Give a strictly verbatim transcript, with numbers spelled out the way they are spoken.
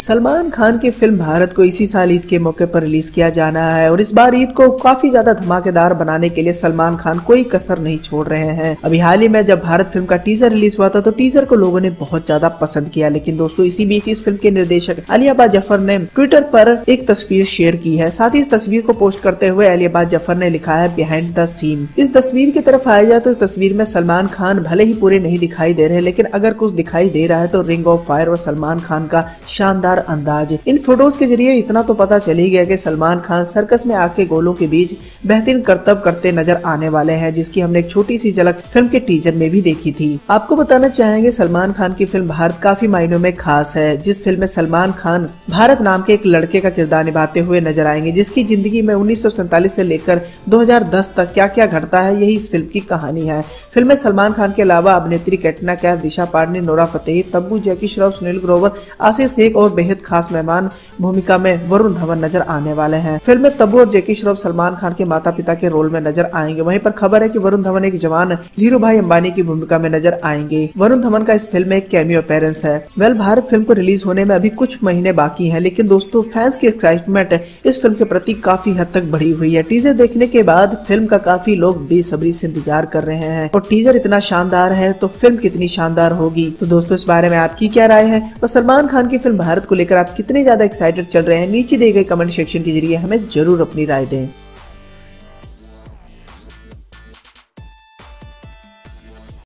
सलमान खान की फिल्म भारत को इसी साल ईद के मौके पर रिलीज किया जाना है और इस बार ईद को काफी ज्यादा धमाकेदार बनाने के लिए सलमान खान कोई कसर नहीं छोड़ रहे हैं। अभी हाल ही में जब भारत फिल्म का टीजर रिलीज हुआ था तो टीजर को लोगों ने बहुत ज्यादा पसंद किया, लेकिन दोस्तों इसी बीच इस फिल्म के निर्देशक अलियाबाद जफर ने ट्विटर पर एक तस्वीर शेयर की है। साथ ही इस तस्वीर को पोस्ट करते हुए अलियाबाद जफर ने लिखा है बिहाइंड द सीन। इस तस्वीर की तरफ आया जाए तो इस तस्वीर में सलमान खान भले ही पूरे नहीं दिखाई दे रहे, लेकिन अगर कुछ दिखाई दे रहा है तो रिंग ऑफ फायर और सलमान खान का शानदार अंदाज। इन फोटोज के जरिए इतना तो पता चल ही गया कि सलमान खान सर्कस में आके गोलों के बीच बेहतरीन करतब करते नजर आने वाले हैं, जिसकी हमने एक छोटी सी झलक फिल्म के टीजर में भी देखी थी। आपको बताना चाहेंगे सलमान खान की फिल्म भारत काफी मायनों में खास है, जिस फिल्म में सलमान खान भारत नाम के एक लड़के का किरदार निभाते हुए नजर आएंगे, जिसकी जिंदगी में उन्नीस सौ सैंतालीस से लेकर दो हज़ार दस तक क्या क्या घटता है यही इस फिल्म की कहानी है। फिल्म में सलमान खान के अलावा अभिनेत्री कैटरीना कैफ, दिशा पाटनी, नोरा फतेही, तब्बू, जैकी श्रॉफ, सुनील ग्रोवर, आसिफ शेख और बेहद खास मेहमान भूमिका में वरुण धवन नजर आने वाले हैं। फिल्म में तब्बू और जैकी श्रॉफ सलमान खान के माता पिता के रोल में नजर आएंगे। वहीं पर खबर है कि वरुण धवन एक जवान धीरू भाई अंबानी की भूमिका में नजर आएंगे। वरुण धवन का इस फिल्म में एक कैमियो अपीयरेंस है। वेल भारत फिल्म को रिलीज होने में अभी कुछ महीने बाकी हैं, लेकिन दोस्तों फैंस की एक्साइटमेंट इस फिल्म के प्रति काफी हद तक बढ़ी हुई है। टीजर देखने के बाद फिल्म का काफी लोग बेसब्री से इंतजार कर रहे हैं और टीजर इतना शानदार है तो फिल्म कितनी शानदार होगी। तो दोस्तों इस बारे में आपकी क्या राय है और सलमान खान की फिल्म भारत को लेकर आप कितने ज्यादा एक्साइटेड चल रहे हैं, नीचे दिए गए कमेंट सेक्शन के जरिए हमें जरूर अपनी राय दें।